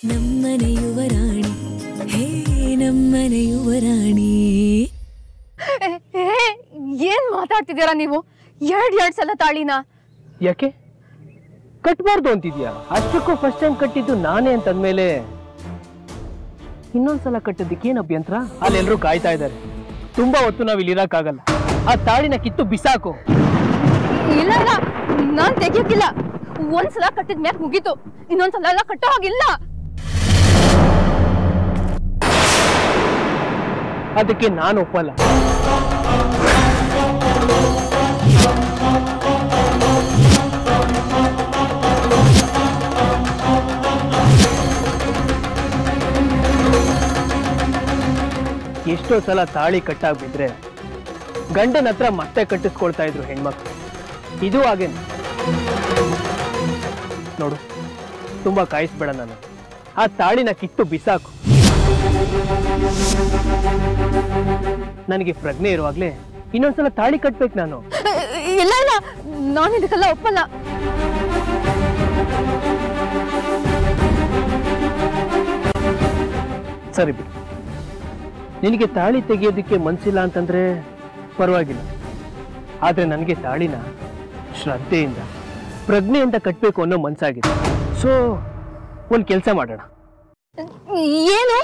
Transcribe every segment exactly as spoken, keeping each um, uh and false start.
ನಮ್ಮನೆ ಯುವರಾಣಿ ಹೇ ನಮ್ಮನೆ ಯುವರಾಣಿ. ಏನ್ ಮಾತಾಡ್ತಿದ್ದೀರಾ ನೀವು? ಎರಡ್ ಎರಡ್ ಸಲ ತಾಳಿನ ಯಾಕೆ ಕಟ್ಬಾರ್ದು ಅಂತಿದ್ಯಾ? ಅಷ್ಟಕ್ಕೂ ಫಸ್ಟ್ ಟೈಮ್ ಕಟ್ಟಿದ್ದು ನಾನೇ ಅಂತಂದ್ಮೇಲೆ ಇನ್ನೊಂದ್ಸಲ ಕಟ್ಟೋದಕ್ಕೆ ಏನ್ ಅಭ್ಯಂತರ? ಅಲ್ಲೆಲ್ಲರೂ ಕಾಯ್ತಾ ಇದ್ದಾರೆ. ತುಂಬಾ ಹೊತ್ತು ನಾವ್ ಇಲ್ಲಿ ಇರಕ್ಕಾಗಲ್ಲ. ಆ ತಾಳಿನ ಕಿತ್ತು ಬಿಸಾಕು. ಇಲ್ಲ ಇಲ್ಲ, ನಾನ್ ತೆಗಿಯಕ್ಕಿಲ್ಲ. ಒಂದ್ಸಲ ಕಟ್ಟಿದ ಮ್ಯಾಕ್ ಮುಗೀತು. ಇನ್ನೊಂದ್ಸಲ ಎಲ್ಲ ಕಟ್ಟೋ ಹಾಗಿಲ್ಲ. ಅದಕ್ಕೆ ನಾನು ಒಪ್ಪಲ್ಲ. ಎಷ್ಟೋ ಸಲ ತಾಳಿ ಕಟ್ಟಾಗ್ಬಿದ್ರೆ ಗಂಡನ ಹತ್ರ ಮತ್ತೆ ಕಟ್ಟಿಸ್ಕೊಳ್ತಾ ಇದ್ರು ಹೆಣ್ಮಕ್ಳು. ಇದು ಹಾಗೇನೆ ನೋಡು. ತುಂಬಾ ಕಾಯಿಸ್ಬೇಡ. ನಾನು ಆ ತಾಳಿನ ಕಿತ್ತು ಬಿಸಾಕು. ನನಗೆ ಪ್ರಜ್ಞೆ ಇರುವಾಗ್ಲೇ ಇನ್ನೊಂದ್ಸಲ ತಾಳಿ ಕಟ್ಬೇಕು ನಾನು. ಇಲ್ಲ ಇಲ್ಲ, ನಾನು ಇದಕ್ಕೆಲ್ಲ ಒಪ್ಪಲ್ಲ. ಸರಿ ಬಿಡು. ನಿನಗೆ ತಾಳಿ ತೆಗೆಯೋದಕ್ಕೆ ಮನ್ಸಿಲ್ಲ ಅಂತಂದ್ರೆ ಪರವಾಗಿಲ್ಲ. ಆದ್ರೆ ನನಗೆ ತಾಳಿನ ಶ್ರದ್ಧೆಯಿಂದ ಪ್ರಜ್ಞೆಯಿಂದ ಕಟ್ಬೇಕು ಅನ್ನೋ ಮನ್ಸಾಗಿದೆ. ಸೊ ಒಂದ್ ಕೆಲಸ ಮಾಡೋಣ. ಏನು?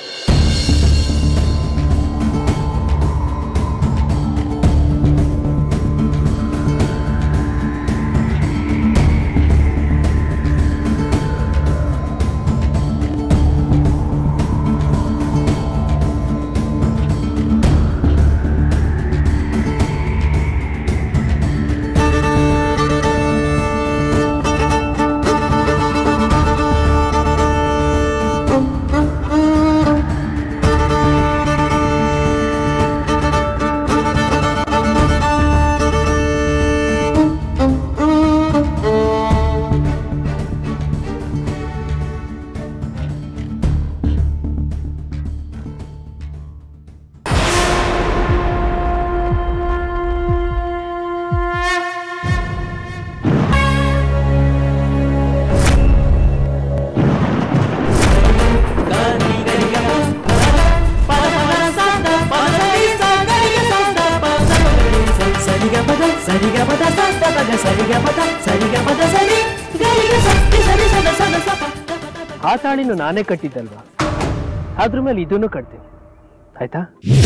ಆ ತಾಳಿನ ನಾನೇ ಕಟ್ಟಿದ್ದಲ್ವಾ, ಅದ್ರ ಮೇಲೆ ಇದನ್ನು ಕಟ್ತೀನಿ. ಆಯ್ತಾ?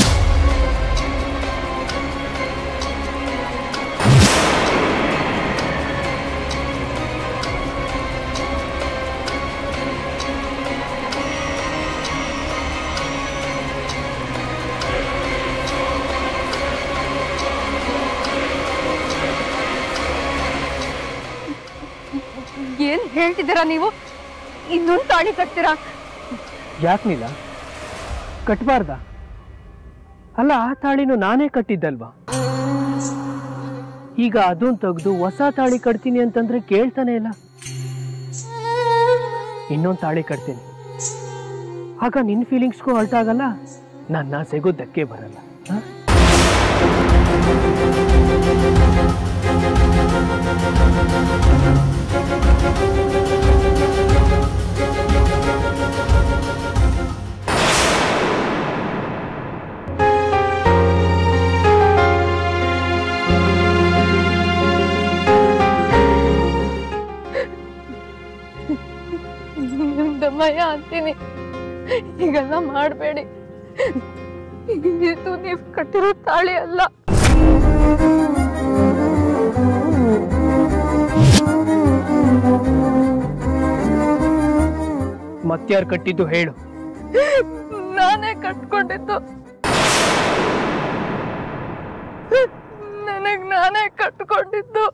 ಏನ್ ಹೇಳ್ತಿದ್ದೀರಾ ನೀವು? ಇನ್ನೊಂದು ತಾಳಿ ಕಟ್ತೀರಾ? ಯಾಕೆ ನೀಲ ಕಟ್ಬಾರ್ದ? ಅಲ್ಲ, ಆ ತಾಳಿನೂ ನಾನೇ ಕಟ್ಟಿದ್ದಲ್ವಾ. ಈಗ ಅದನ್ನ ತೆಗೆದು ಹೊಸ ತಾಳಿ ಕಟ್ತೀನಿ ಅಂತಂದ್ರೆ ಕೇಳ್ತಾನೆ ಇಲ್ಲ. ಇನ್ನೊಂದು ತಾಳಿ ಕಟ್ತೀನಿ, ಆಗ ನಿನ್ ಫೀಲಿಂಗ್ಸ್ಗೂ ಹರ್ಟ್ ಆಗಲ್ಲ, ನನ್ನ ಆಸೆಗೂ ಧಕ್ಕೆ ಬರಲ್ಲ. ದಮ್ಮಯ್ಯ ಅಂತೀನಿ, ಈಗೆಲ್ಲ ಮಾಡಬೇಡಿ. ಇದು ನೀವು ಕಟ್ಟಿರೋ ತಾಳಿ ಅಲ್ಲ. ಮತ್ಯಾರು ಕಟ್ಟಿದ್ದು ಹೇಳು? ನಾನೇ ಕಟ್ಕೊಂಡಿದ್ದು. ನನಗ್ ನಾನೇ ಕಟ್ಕೊಂಡಿದ್ದು.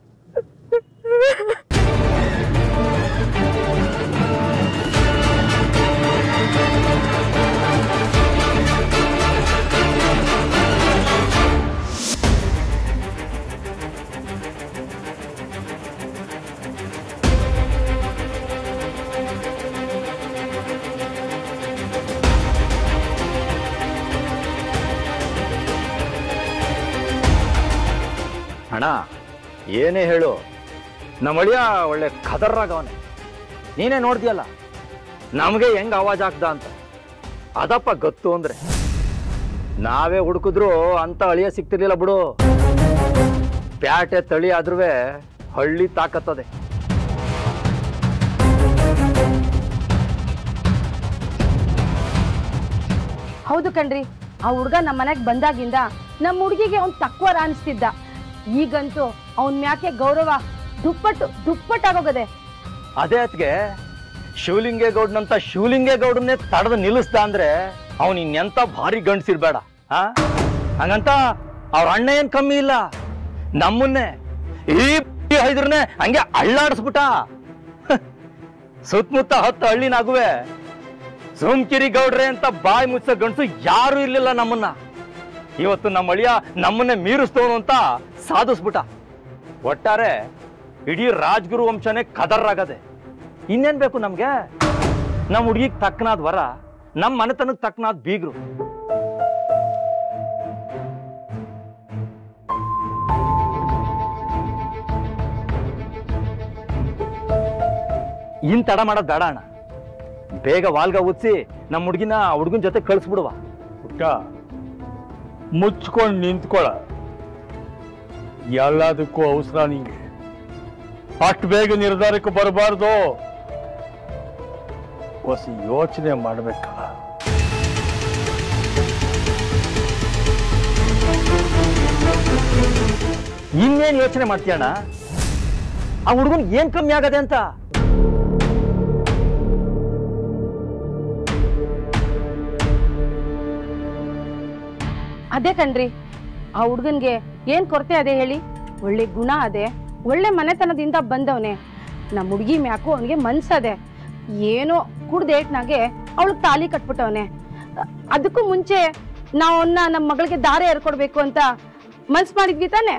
ಅಣ್ಣ ಏನೇ ಹೇಳು, ನಮ್ಮ ಅಳಿಯ ಒಳ್ಳೆ ಖದರ್ರಾಗವನೆ. ನೀನೇ ನೋಡ್ದಿಯಲ್ಲ, ನಮಗೆ ಹೆಂಗ್ ಆವಾಜ್ ಆಗ್ದ ಅಂತ ಅದಪ್ಪ ಗೊತ್ತು ಅಂದ್ರೆ ನಾವೇ ಹುಡುಕಿದ್ರು ಅಂತ ಅಳಿಯ ಸಿಗ್ತಿರ್ಲಿಲ್ಲ ಬಿಡು. ಪ್ಯಾಟೆ ತಳಿ ಆದ್ರೂ ಹಳ್ಳಿ ತಾಕತ್ತದೆ. ಹೌದು ಕಣ್ರಿ, ಆ ಹುಡ್ಗ ನಮ್ಮ ಮನೆಗೆ ಬಂದಾಗಿಂದ ನಮ್ಮ ಹುಡುಗಿಗೆ ಅವ್ನ್ ತಕ್ವರ ಅನಿಸ್ತಿದ್ದ. ಈಗಂತೂ ಅವನ್ ಮ್ಯಾಕೆ ಗೌರವ ದುಪ್ಪಟ್ಟು ದುಪ್ಪಟ್ಟಾಗೋಗದೆ. ಅದೇ ಅತ್ಗೆ ಶಿವಲಿಂಗೇಗೌಡನಂತ ಶಿವಲಿಂಗೇಗೌಡನ್ನೇ ತಡೆದು ನಿಲ್ಲಿಸ್ದ ಅಂದ್ರೆ ಅವನ್ ಇನ್ನೆಂತ ಭಾರಿ ಗಂಡ್ಸಿರ್ಬೇಡ. ಹಾ ಹಂಗಂತ ಅವ್ರ ಅಣ್ಣ ಏನ್ ಕಮ್ಮಿ ಇಲ್ಲ, ನಮ್ಮನ್ನೇ ಈ ಹೈದ್ರನ್ನೇ ಹಂಗೆ ಅಳ್ಳಾಡಿಸ್ಬಿಟ್ಟ. ಸುತ್ತಮುತ್ತ ಹತ್ತು ಹಳ್ಳಿನಾಗುವೆ ಸುಮ್ಕಿರಿ ಗೌಡ್ರೆ ಅಂತ ಬಾಯಿ ಮುಚ್ಚ ಗಂಡಸು ಯಾರು ಇರ್ಲಿಲ್ಲ ನಮ್ಮನ್ನ. ಇವತ್ತು ನಮ್ಮ ಅಳಿಯ ನಮ್ಮನ್ನೇ ಮೀರಿಸ್ತವನು ಅಂತ ಸಾಧಿಸ್ಬಿಟ್ಟ. ಒಟ್ಟಾರೆ ಇಡೀ ರಾಜ್ಗುರು ವಂಶನೇ ಕದರ್ರಾಗದೆ. ಇನ್ನೇನ್ ಬೇಕು ನಮ್ಗೆ? ನಮ್ಮ ಹುಡುಗಿಗೆ ತಕ್ಕನಾದ್ ವರ, ನಮ್ಮ ಮನೆತನಕ್ಕೆ ತಕ್ಕನಾದ್ ಬೀಗ್ರು. ಇನ್ ತಡ ಮಾಡೋದ್ ಬೇಡ ಅಣ್ಣ. ಬೇಗ ವಾಲ್ಗ ಉತ್ಸಿ ನಮ್ಮ ಹುಡುಗಿನ ಹುಡುಗನ ಜೊತೆ ಕಳಿಸ್ಬಿಡುವ. ಪುಟ್ಟ ಮುಚ್ಕೊಂಡು ನಿಂತ್ಕೊಳ, ಎಲ್ಲದಕ್ಕೂ ಅವಸರ ನಿಂಗೆ. ಅಷ್ಟು ಬೇಗ ನಿರ್ಧಾರಕ್ಕೆ ಬರಬಾರ್ದು, ಹೊಸ ಯೋಚನೆ ಮಾಡ್ಬೇಕಲ್ಲ. ಇನ್ನೇನ್ ಯೋಚನೆ ಮಾಡ್ತೀಯಣ್ಣ? ಆ ಹುಡುಗನ್ ಏನ್ ಕಮ್ಮಿ ಆಗದೆ ಅಂತ? ಅದೇ ಕಣ್ರಿ, ಆ ಹುಡ್ಗನ್ಗೆ ಏನ್ ಕೊರತೆ ಅದೇ ಹೇಳಿ? ಒಳ್ಳೆ ಗುಣ ಅದೇ, ಒಳ್ಳೆ ಮನೆತನದಿಂದ ಬಂದವನೆ. ನಮ್ಮ ಹುಡುಗಿ ಮ್ಯಾಕು ಅವನಿಗೆ ಮನ್ಸದೆ. ಏನೋ ಕುಡ್ದೇಟ್ನಾಗೆ ಅವಳಿಗೆ ತಾಲಿ ಕಟ್ಬಿಟ್ಟವನೆ. ಅದಕ್ಕೂ ಮುಂಚೆ ನಾವು ಅವನ್ನ ನಮ್ಮ ಮಗಳಿಗೆ ದಾರೆ ಏರ್ಕೊಡ್ಬೇಕು ಅಂತ ಮನ್ಸ್ ಮಾಡಿದ್ವಿ ತಾನೆ.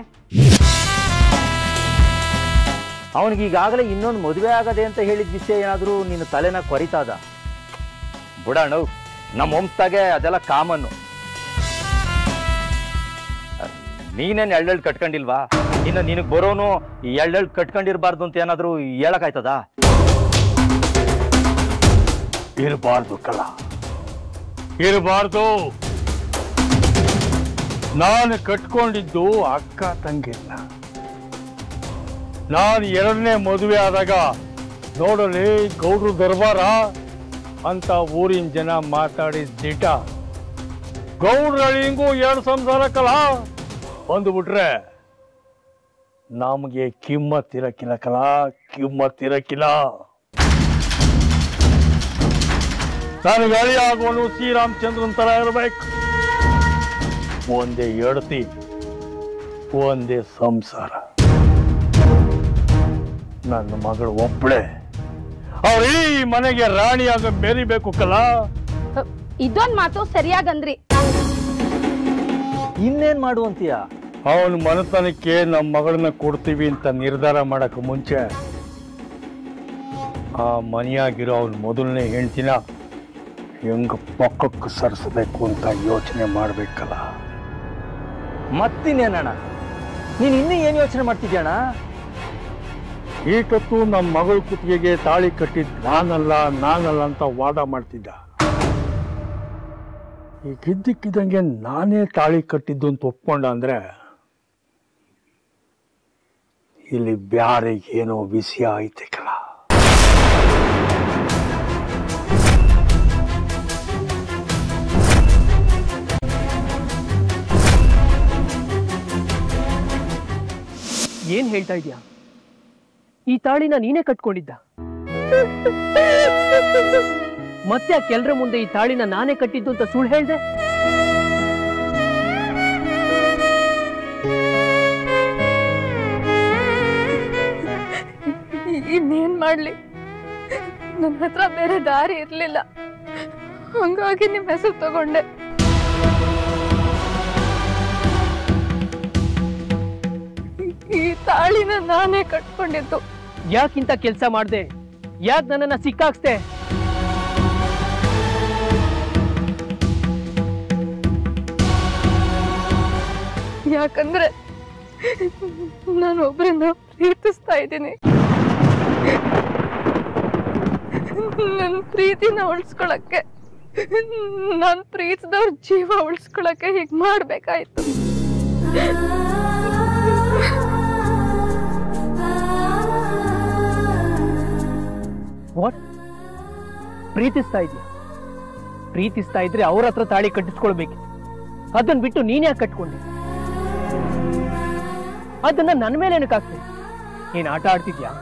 ಅವನಿಗೆ ಈಗಾಗಲೇ ಇನ್ನೊಂದು ಮದುವೆ ಆಗದೆ ಅಂತ ಹೇಳಿದ ವಿಷಯ ಏನಾದರೂ ನಿನ್ನ ತಲೆನ ಕೊರಿತಾದ? ಬುಡಾಣ, ನಮ್ಮ ವಂಶದಾಗೆ ಅದೆಲ್ಲ ಕಾಮನ್ನು. ನೀನೇನು ಎಳ್ಳೆಳ್ಳು ಕಟ್ಕೊಂಡಿಲ್ವಾ? ಇನ್ನು ನಿನಗೆ ಬರೋನು ಎಳ್ಳೆಳ್ಳು ಕಟ್ಕೊಂಡಿರ್ಬಾರ್ದು ಅಂತ ಏನಾದರೂ ಹೇಳಕ್ಕಾಯ್ತದ? ಇರಬಾರ್ದು ಕಲ, ಇರಬಾರ್ದು. ನಾನು ಕಟ್ಕೊಂಡಿದ್ದು ಅಕ್ಕ ತಂಗಿಲ್ಲ. ನಾನು ಎರಡನೇ ಮದುವೆ ಆದಾಗ ನೋಡಲಿ ಗೌಡ್ರು ದರ್ಬಾರ ಅಂತ ಊರಿನ ಜನ ಮಾತಾಡಿದ ದಿಟ. ಗೌಡ್ರಳಿಂಗೂ ಎರಡು ಸಂಸಾರ ಕಲ ಬಂದುಬಿಟ್ರೆ ನಮಗೆ ಕಿಮ್ಮತ್ತಿರಕ್ಕಿಲ್ಲ ಕಲ, ಕಿಮ್ಮತ್ತಿರಕ್ಕಿಲ್ಲ. ನನಗೆ ಅಳಿ ಆಗೋನು ಶ್ರೀರಾಮಚಂದ್ರನ್ ತರ ಇರ್ಬೇಕು. ಒಂದೇ ಎಡತಿ, ಒಂದೇ ಸಂಸಾರ. ನನ್ನ ಮಗಳು ಒಬ್ಬಳೆ, ಅವ್ರ ಈ ಮನೆಗೆ ರಾಣಿಯಾಗ ಮೆರಿಬೇಕು ಕಲ. ಇದೊಂದ್ ಮಾತು ಸರಿಯಾಗಂದ್ರಿ. ಇನ್ನೇನ್ ಮಾಡುವಂತೀಯ? ಅವನ ಮನೆತನಕ್ಕೆ ನಮ್ಮ ಮಗಳನ್ನ ಕೊಡ್ತೀವಿ ಅಂತ ನಿರ್ಧಾರ ಮಾಡಕ್ ಮುಂಚೆ ಆ ಮನೆಯಾಗಿರೋ ಅವನ ಮೊದಲನೇ ಹೆಂಡ್ತಿನ ಹೆಂಗ ಪಕ್ಕಕ್ಕೆ ಸರಿಸಬೇಕು ಅಂತ ಯೋಚನೆ ಮಾಡ್ಬೇಕಲ್ಲ. ಮತ್ತಿನ್ನೇನಣ್ಣ, ನೀನ್ ಇನ್ನೂ ಏನ್ ಯೋಚನೆ ಮಾಡ್ತಿದ್ಯಣ್ಣ? ಈಟೊತ್ತು ನಮ್ಮ ಮಗಳ ಕುತ್ತಿಗೆಗೆ ತಾಳಿ ಕಟ್ಟಿದ್ ನಾನಲ್ಲ ನಾನಲ್ಲ ಅಂತ ವಾದ ಮಾಡ್ತಿದ್ದ. ಈಗಿದ್ದಕ್ಕಿದ್ದಂಗೆ ನಾನೇ ತಾಳಿ ಕಟ್ಟಿದ್ದು ಅಂತ ಒಪ್ಕೊಂಡ ಅಂದ್ರೆ ಇಲ್ಲಿ ಬ್ಯಾರೆ ಏನೋ ವಿಷಯ ಐತೆ ಕಲ. ಏನ್ ಹೇಳ್ತಾ ಇದೀಯ? ಈ ತಾಳಿನ ನೀನೇ ಕಟ್ಕೊಂಡಿದ್ದ? ಮತ್ತೆ ಆ ಕೆಲ್ರ ಮುಂದೆ ಈ ತಾಳಿನ ನಾನೇ ಕಟ್ಟಿದ್ದು ಅಂತ ಸುಳ್ಳು ಹೇಳ್ದೆ? ಇನ್ನೇನ್ ಮಾಡ್ಲಿ, ನನ್ನ ಹತ್ರ ಬೇರೆ ದಾರಿ ಇರ್ಲಿಲ್ಲ. ಹಂಗಾಗಿ ನಿಮ್ ಹೆಸರು ತಗೊಂಡೆ. ಈ ತಾಳಿನ ನಾನೇ ಕಟ್ಕೊಂಡಿದ್ದು. ಯಾಕಿಂತ ಕೆಲ್ಸ ಮಾಡ್ದೆ? ಯಾಕೆ ನನ್ನನ್ನ ಸಿಕ್ಕಾಕ್ಸ್ದೆ? ಯಾಕಂದ್ರೆ ನಾನು ಒಬ್ಬರನ್ನ ಪ್ರೀತಿಸ್ತಾ ಇದ್ದೀನಿ. ನನ್ನ ಪ್ರೀತಿನ ಉಳಿಸ್ಕೊಳಕ್ಕೆ, ನಾನು ಪ್ರೀತಿದವ್ರ ಜೀವ ಉಳಿಸ್ಕೊಳಕ್ಕೆ ಹೀಗೆ ಮಾಡ್ಬೇಕಾಯ್ತು. ವಾಟ್? ಪ್ರೀತಿಸ್ತಾ ಇದೆಯಾ? ಪ್ರೀತಿಸ್ತಾ ಇದ್ರೆ ಅವ್ರ ಹತ್ರ ತಾಳಿ ಕಟ್ಟಿಸ್ಕೊಳ್ಬೇಕಿತ್ತು. ಅದನ್ನ ಬಿಟ್ಟು ನೀನ್ ಯಾಕೆ ಕಟ್ಕೊಂಡೆ? ಅದನ್ನ ನನ್ನ ಮೇಲೆ ಏನಕ್ಕಾಗ್ತದೆ? ನೀನ್ ಆಟ ಆಡ್ತಿದ್ಯಾ?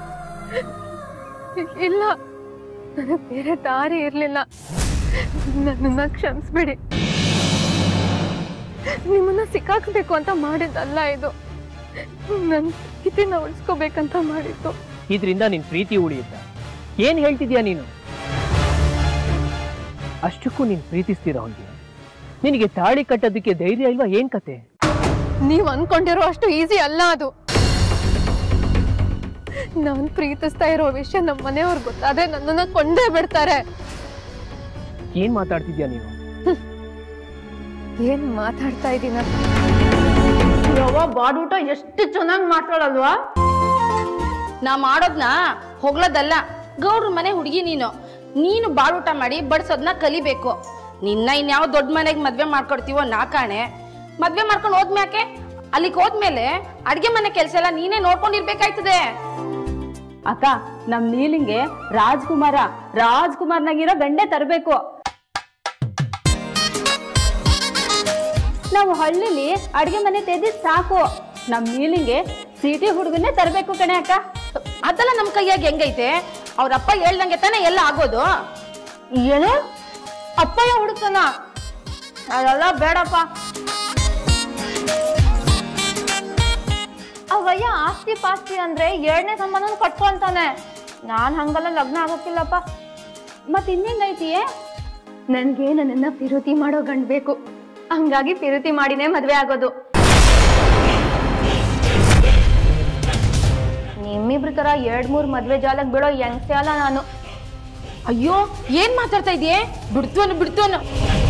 ಇಲ್ಲ, ನನಗೆ ಬೇರೆ ದಾರಿ ಇರ್ಲಿಲ್ಲ. ನನ್ನನ್ನ ಕ್ಷಮಿಸ್ಬಿಡಿ. ನಿಮ್ಮನ್ನ ಸಿಕ್ಕಾಕ್ಬೇಕು ಅಂತ ಮಾಡಿದ್ದಲ್ಲ ಇದು. ನನ್ನ ಪ್ರೀತಿನ ಉಳಿಸ್ಕೋಬೇಕಂತ ಮಾಡಿದ್ದು. ಇದರಿಂದ ನಿನ್ ಪ್ರೀತಿ ಉಳಿಯುತ್ತ? ಏನ್ ಹೇಳ್ತಿದ್ಯಾ ನೀನು? ಅಷ್ಟಕ್ಕೂ ನೀನ್ ಪ್ರೀತಿಸ್ತೀರಾ ಅವ್ನಿಗೆ? ನಿನಗೆ ತಾಳಿ ಕಟ್ಟೋದಕ್ಕೆ ಧೈರ್ಯ ಇಲ್ವಾ? ಏನ್ ಕತೆ? ನೀವ್ ಅನ್ಕೊಂಡಿರೋ ಅಷ್ಟು ಈಸಿ ಅಲ್ಲ ಅದು. ನಾನ್ ಪ್ರೀತಿಸ್ತಾ ಇರೋ ವಿಷಯ ನಮ್ಮ ಮನೆಯವ್ರಿಗೆ ಗೊತ್ತಾದ್ರೆ ನನ್ನನ್ನ ಕೊಂಡೇ ಬಿಡ್ತಾರೆ. ಏನ್ ಮಾತಾಡ್ತಿದ್ಯಾ ನೀನು? ಏನ್ ಮಾತಾಡ್ತಾ ಇದ್ದೀನ? ಯವ್ವ ಬಾಡೂಟ ಎಷ್ಟು ಚೆನ್ನಾಗಿ ಮಾತಾಡಲ್ವಾ? ನಾ ಮಾಡೋದ್ನ ಹೊಗಳದಲ್ಲ, ಗೌಡ್ರ ಮನೆ ಹುಡುಗಿ ನೀನು. ನೀನು ಬಾಡೂಟ ಮಾಡಿ ಬಡ್ಸೋದ್ನ ಕಲಿಬೇಕು. ನಿನ್ನ ಇನ್ಯಾವ ದೊಡ್ಡ ಮನೆಗೆ ಮದ್ವೆ ಮಾಡ್ಕೊಡ್ತೀವೋ ನಾ ಕಾಣೆ. ಮದ್ವೆ ಮಾಡ್ಕೊಂಡು ಹೋದ್ಮ್ಯಾಕೆ ಅಲ್ಲಿಗೆ ಹೋದ್ಮೇಲೆ ಅಡ್ಗೆ ಮನೆ ಕೆಲಸ ಎಲ್ಲ ನೀನೇ ನೋಡ್ಕೊಂಡಿರ್ಬೇಕಾಯ್ತದೆ. ಅಕ್ಕ, ನಮ್ ನೀಲಿಂಗೆ ರಾಜ್ಕುಮಾರ ರಾಜ್ಕುಮಾರ್ನಾಗಿರೋ ಗಂಡೆ ತರಬೇಕು. ನಾವು ಹಳ್ಳಿಲಿ ಅಡ್ಗೆ ಮನೆ ತೆಗೆದಿ ಸಾಕು. ನಮ್ ನೀಲಿಂಗೆ ಸಿಟಿ ಹುಡುಗನ್ನೇ ತರಬೇಕು ಕಣೆ ಅಕ್ಕ. ಅದೆಲ್ಲ ನಮ್ ಕೈಯಾಗ ಹೆಂಗೈತೆ? ಅವ್ರಪ್ಪ ಹೇಳ್ದಂಗೆ ತಾನೆ ಎಲ್ಲ ಆಗೋದು. ಏನು ಅಪ್ಪಯ್ಯ ಹುಡುಕನ? ಅದೆಲ್ಲ ಬೇಡಪ್ಪ. ಅವಯ್ಯ ಆಸ್ತಿ ಪಾಸ್ತಿ ಅಂದ್ರೆ ಎರಡನೇ ಸಂಬಂಧ ಕಟ್ಕೊಂತಾನೆ. ನಾನ್ ಹಂಗಲ್ಲ ಲಗ್ನ ಆಗೋಕ್ಕಿಲ್ಲಪ್ಪ. ಮತ್ ಇನ್ನೇಂಗೈತಿಯೇ? ನನ್ಗೆ ನನ್ನನ್ನ ಪಿರುತಿ ಮಾಡೋ ಗಂಡ್ ಬೇಕು. ಹಂಗಾಗಿ ಪಿರುತಿ ಮಾಡಿನೇ ಮದ್ವೆ ಆಗೋದು. ನಿಮ್ಮಿಬ್ರ ತರ ಎರಡ್ ಮೂರ್ ಮದ್ವೆ ಜಾಲಕ್ ಬಿಡೋ ಯಂಗ್ಸೆ ಅಲ್ಲ ನಾನು. ಅಯ್ಯೋ, ಏನ್ ಮಾತಾಡ್ತಾ ಇದೀಯೇ? ಬಿಡ್ತವನು ಬಿಡ್ತವನು.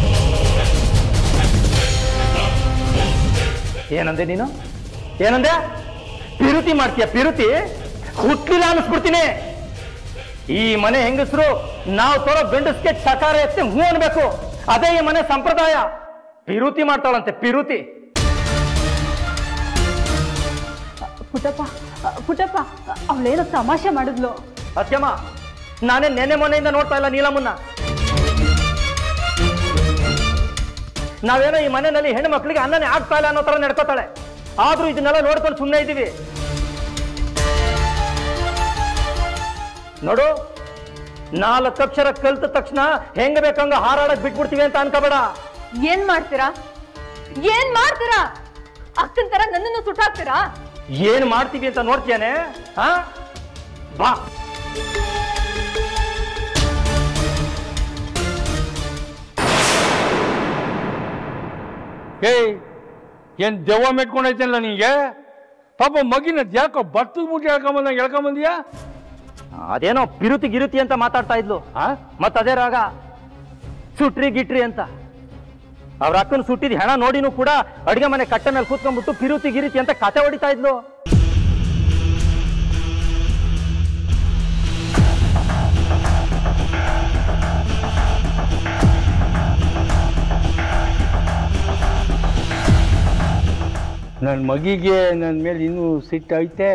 ಏನಂದೆ ನೀನು? ಏನಂದೆ? ಪಿರುತಿ ಮಾಡ್ತೀಯ? ಪಿರುತಿ ಹುಟ್ಲಿಲ್ಲ ಅನಿಸ್ಬಿಡ್ತೀನಿ. ಈ ಮನೆ ಹೆಂಗಸರು ನಾವು ತೋರೋ ಗಂಡಸ್ಗೆ ಚಕಾರ ಎತ್ತಿ ಹೂ ಅನ್ಬೇಕು. ಅದೇ ಈ ಮನೆ ಸಂಪ್ರದಾಯ. ಪಿರುತಿ ಮಾಡ್ತಾಳಂತೆ, ಪಿರುತಿ. ಪುಟಪ್ಪ ಪುಟಪ್ಪ ಅವಳೇನೋ ತಮಾಷೆ ಮಾಡಿದ್ಲು. ಅತ್ಯಮ್ಮ, ನಾನೇ ನೆನೆ ಮೊನೆಯಿಂದ ನೋಡ್ತಾ ಇಲ್ಲ ನೀಲಮ್ಮನ್ನ. ನಾವೇನೋ ಈ ಮನೆಯಲ್ಲಿ ಹೆಣ್ಣು ಮಕ್ಕಳಿಗೆ ಅನ್ನನೇ ಆಗ್ತಾ ಇಲ್ಲ ಅನ್ನೋ ತರ ನಡ್ಕೋತಾಳೆ. ಆದ್ರೂ ಇದನ್ನೆಲ್ಲ ನೋಡ್ಕೊಂಡು ಸುಮ್ಮನೆ ಇದ್ದೀವಿ. ನೋಡು, ನಾಲ್ಕು ಅಕ್ಷರ ಕಲ್ತ ತಕ್ಷಣ ಹೆಂಗ ಬೇಕಂಗ ಹಾರಾಡಕ್ ಬಿಟ್ಬಿಡ್ತೀವಿ ಅಂತ ಅನ್ಕೋಬೇಡ. ಏನ್ ಮಾಡ್ತೀರಾ? ಏನ್ ಮಾಡ್ತೀರಾ? ಅಕ್ಕನ್ ತರ ನನ್ನನ್ನು ಸುಟ್ಟಾಕ್ತೀರಾ? ಏನ್ ಮಾಡ್ತೀವಿ ಅಂತ ನೋಡ್ತೀಯಾನೆ? ಹಾ, ಬಾ. ಏಯ್, ಏನ್ ದೆವ್ವ ಮೆಟ್ಕೊಂಡೈತಲ್ಲ ನಿಂಗೆ? ಪಾಪ ಮಗಿನ ಯಾಕೋ ಬರ್ತದ ಮುಟ್ಟಿ ಹೇಳ್ಕೊಂಬಂದ ಹೇಳ್ಕೊಂಬಂದಿಯಾ? ಅದೇನೋ ಪಿರುತಿ ಗಿರುತಿ ಅಂತ ಮಾತಾಡ್ತಾ ಇದ್ಲು. ಮತ್ತ ಅದೇ ರಾಗ ಸುಟ್ರಿ ಗಿಟ್ರಿ ಅಂತ. ಅವ್ರ ಅಕ್ಕನ ಸುಟ್ಟಿದ್ ಹೆಣ ನೋಡಿನೂ ಕೂಡ ಅಡಿಗೆ ಮನೆ ಕಟ್ಟೆ ಮೇಲೆ ಕೂತ್ಕೊಂಡ್ಬಿಟ್ಟು ಪಿರುತಿ ಗಿರುತಿ ಅಂತ ಕತೆ ಹೊಡಿತಾ ಇದ್ಲು. ನನ್ನ ಮಗಿಗೆ ನನ್ನ ಮೇಲೆ ಇನ್ನೂ ಸಿಟ್ಟೈತೆ.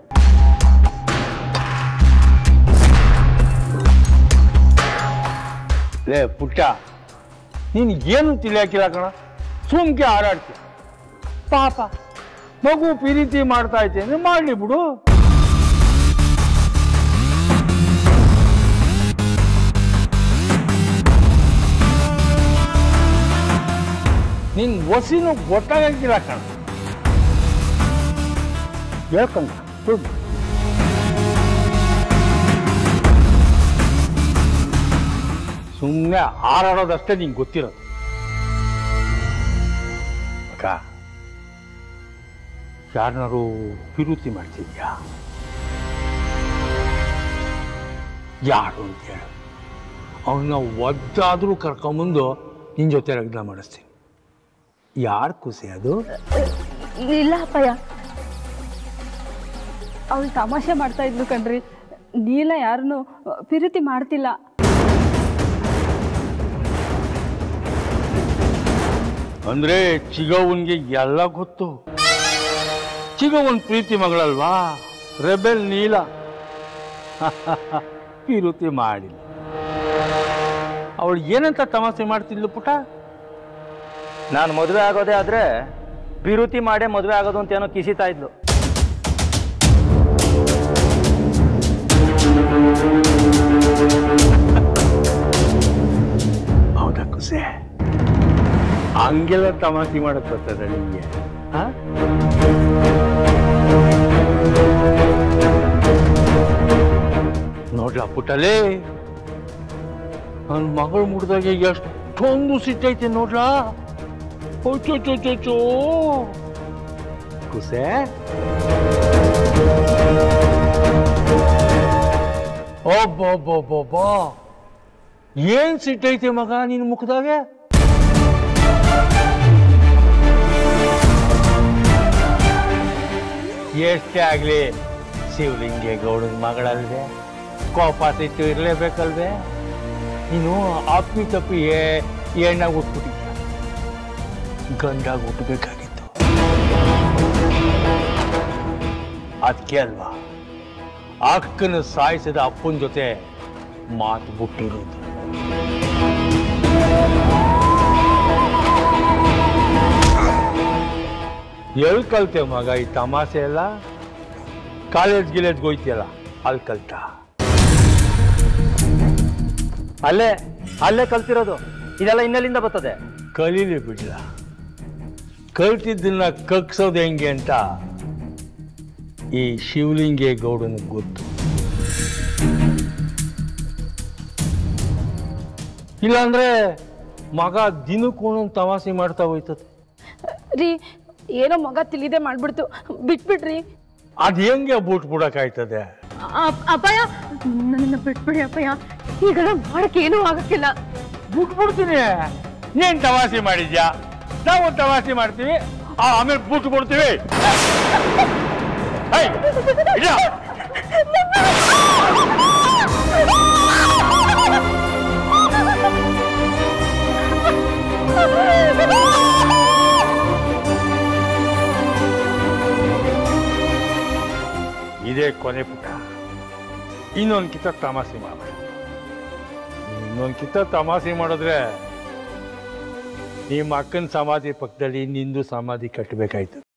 ಲೇ ಪುಟ್ಟ, ನೀನು ಏನು ತಿಳಿಯಾಕಿಲ್ಲ ಕಣ. ಸುಮ್ಕೆ ಹಾರಾಡ್ತೀಯ. ಪಾಪ ಮಗು ಪ್ರೀತಿ ಮಾಡ್ತಾ ಐತೆ ಅಂದ್ರೆ ಮಾಡ್ಲಿ ಬಿಡು. ನಿನ್ ಒಸಿನೂ ಗೊತ್ತಾಗಕ್ಕಿಲ್ಲ ಕಣ. ಹೇಳ್ಕಂಡ ದುಡ್ಡು ಸುಮ್ಮನೆ ಹಾರಾಡೋದಷ್ಟೇ ನಿಂಗೆ ಗೊತ್ತಿರೋದು. ಅಕ್ಕ, ಯಾರನ್ನಾರು ಪಿರುತಿ ಮಾಡ್ತಿದ್ಯಾ? ಯಾರು ಅಂತ ಹೇಳು. ಅವನ್ನ ಒದ್ದಾದ್ರೂ ಕರ್ಕೊಂಬಂದು ನಿನ್ನ ಜೊತೆ ಲಗ್ನ ಮಾಡಿಸ್ತೀನಿ. ಯಾರು ಖುಷಿ ಅದು? ಇಲ್ಲ ಅಪ್ಪಯ್ಯ, ಅವಳು ತಮಾಷೆ ಮಾಡ್ತಾ ಇದ್ಲು ಕಣ್ರಿ. ನೀಲ ಯಾರನ್ನು ಪಿರುತಿ ಮಾಡ್ತಿಲ್ಲ. ಅಂದ್ರೆ ಚಿಗವನ್ಗೆ ಎಲ್ಲ ಗೊತ್ತು. ಚಿಗವನ್ ಪ್ರೀತಿ ಮಗಳಲ್ವಾ, ರೆಬೆಲ್ ನೀಲ. ಪಿರುತಿ ಮಾಡಿಲ್ಲ. ಅವಳು ಏನಂತ ತಮಾಷೆ ಮಾಡ್ತಿದ್ಲು ಪುಟ? ನಾನು ಮದುವೆ ಆಗೋದೇ ಆದ್ರೆ ಬಿರುತಿ ಮಾಡೇ ಮದುವೆ ಆಗೋದು ಅಂತ ಏನೋ ಕಿಸಿತಾ ಇದ್ಲು. ಹೌದಾ ಕುಸೆ? ಹಂಗೆಲ್ಲ ತಮಾಷೆ ಮಾಡಕ್ ಬರ್ತದ ನಿಮಗೆ? ನೋಡ್ಲಾ ಪುಟ್ಟಲೇ, ನನ್ನ ಮಗಳು ಮುಡ್ದಾಗ ಎಷ್ಟೊಂದು ಸಿಟ್ಟೈತೆ ನೋಡ್ಲಾ. ಚೋ ಕುಸೆ, ಒಬ್ಬೊಬ್ಬೊಬ್ಬೊಬ್ಬ ಏನ್ ಸಿಟ್ಟೈತೆ ಮಗ ನಿನ್ ಮುಖದಾಗೆ? ಎಷ್ಟೇ ಆಗ್ಲಿ ಶಿವಲಿಂಗೇಗೌಡನ ಮಗಳಲ್ವೇ, ಕೋಪ ಸಿಟ್ಟು ಇರ್ಲೇಬೇಕಲ್ವೇ? ನೀನು ಅಪ್ಪಿ ತಪ್ಪಿ ಎಣ್ಣಾಗ ಹುಟ್ಬಿಟ್ಟಿದ್ದ, ಗಂಡಾಗ ಹುಟ್ಟಬೇಕಾಗಿತ್ತು. ಅದಕ್ಕೆ ಅಲ್ವಾ ಅಕ್ಕನ ಸಾಯಿಸಿದ ಅಪ್ಪನ ಜೊತೆ ಮಾತು ಬಿಟ್ಟಿರೋದು. ಎಲ್ಲಿ ಕಲ್ತೆ ಮಗ ಈ ತಮಾಷೆ ಎಲ್ಲ? ಕಾಲೇಜ್ ಗಿಲೇಜ್ಗೆ ಹೋಯ್ತಿಯಲ್ಲ, ಅಲ್ಲಿ ಕಲ್ತ? ಅಲ್ಲೇ ಅಲ್ಲೇ ಕಲ್ತಿರೋದು. ಇದೆಲ್ಲ ಇನ್ನೆಲ್ಲಿಂದ ಬರ್ತದೆ? ಕಲೀಲಿ ಬಿಡ್ಲ, ಕಲ್ತಿದ್ದನ್ನ ಕಗ್ಸೋದು ಹೆಂಗೆ ಅಂತ ಈ ಶಿವಲಿಂಗೇಗೌಡನಿಗೆ ಗೊತ್ತು. ಇಲ್ಲಾಂದ್ರೆ ಮಗ ದಿನಕ್ಕೂ ಒಂದೊಂದು ತಮಾಷೆ ಮಾಡ್ತಾ ಹೋಯ್ತದೆ. ರೀ, ಏನೋ ಮಗ ತಿಳಿದೆ ಮಾಡ್ಬಿಡ್ತು, ಬಿಟ್ಬಿಡ್ರಿ. ಅದ್ ಹೆಂಗೆ ಬೂಟ್ ಬಿಡಕ್ಕಾಯ್ತದೆ? ಅಪ್ಪಯ್ಯ, ನನ್ನ ಬಿಟ್ಬಿಡಿ ಅಪ್ಪಯ್ಯ, ಈಗೆಲ್ಲ ಮಾಡಕ್ಕೆ ಏನೂ ಆಗಕ್ಕಿಲ್ಲ. ಬೂಟ್ ಬಿಡ್ತೀನಿ. ನೀನ್ ತಮಾಷೆ ಮಾಡಿದ್ಯಾ? ನಾವು ತಮಾಷೆ ಮಾಡ್ತೀವಿ, ಆಮೇಲೆ ಬೂಟ್ ಬಿಡ್ತೀವಿ. ಇದೇ ಕೊನೆ ಪುಟ. ಇನ್ನೊಂದು ಕಿತ್ತ ತಮಾಷೆ ಮಾಡಬೇಡ. ಇನ್ನೊಂದು ಕಿತ್ತ ತಮಾಷೆ ಮಾಡಿದ್ರೆ ನಿಮ್ಮ ಅಕ್ಕನ ಸಮಾಧಿ ಪಕ್ಕದಲ್ಲಿ ನಿಂದು ಸಮಾಧಿ ಕಟ್ಟಬೇಕಾಯ್ತು.